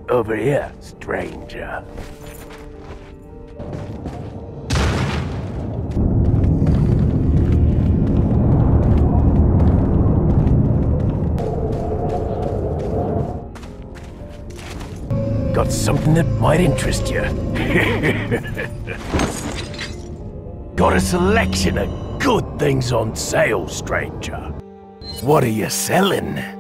Over here, stranger. Got something that might interest you. Got a selection of good things on sale, stranger. What are you selling?